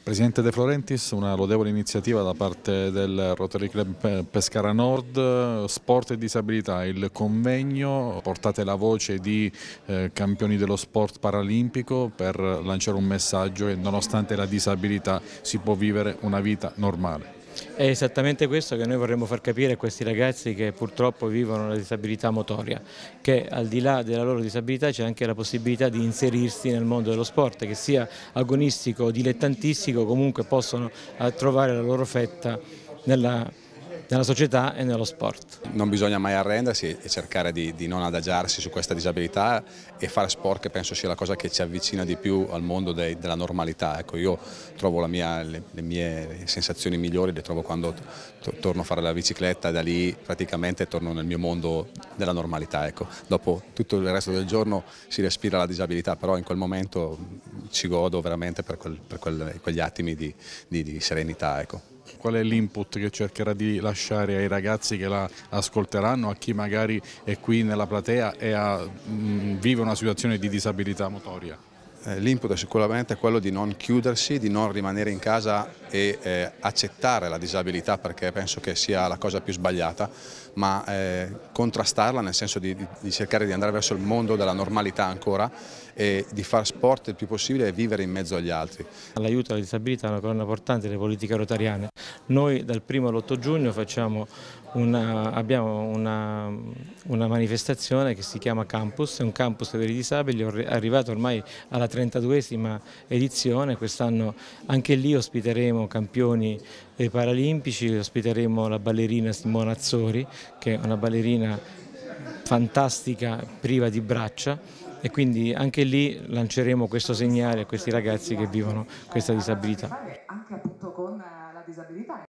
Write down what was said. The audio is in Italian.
Presidente De Florentis, una lodevole iniziativa da parte del Rotary Club Pescara Nord, sport e disabilità, il convegno, portate la voce di campioni dello sport paralimpico per lanciare un messaggio che nonostante la disabilità si può vivere una vita normale. È esattamente questo che noi vorremmo far capire a questi ragazzi che purtroppo vivono una disabilità motoria, che al di là della loro disabilità c'è anche la possibilità di inserirsi nel mondo dello sport, che sia agonistico o dilettantistico, comunque possono trovare la loro fetta nella società e nello sport. Non bisogna mai arrendersi e cercare di non adagiarsi su questa disabilità e fare sport, che penso sia la cosa che ci avvicina di più al mondo della normalità. Ecco, io trovo le mie sensazioni migliori le trovo quando torno a fare la bicicletta e da lì praticamente torno nel mio mondo della normalità. Ecco. Dopo tutto il resto del giorno si respira la disabilità, però in quel momento ci godo veramente per quegli attimi di serenità. Ecco. Qual è l'input che cercherà di lasciare ai ragazzi che la ascolteranno, a chi magari è qui nella platea e vive una situazione di disabilità motoria? L'input è sicuramente quello di non chiudersi, di non rimanere in casa e accettare la disabilità, perché penso che sia la cosa più sbagliata, ma contrastarla nel senso di cercare di andare verso il mondo della normalità ancora e di fare sport il più possibile e vivere in mezzo agli altri. L'aiuto alla disabilità è una colonna portante delle politiche rotariane. Noi dal 1° all'8 giugno abbiamo una manifestazione che si chiama Campus, è un campus per i disabili, è arrivato ormai alla 32esima edizione. Quest'anno anche lì ospiteremo campioni paralimpici, ospiteremo la ballerina Simona Azzori, che è una ballerina fantastica, priva di braccia, e quindi anche lì lanceremo questo segnale a questi ragazzi che vivono questa disabilità. Anche appunto con la disabilità.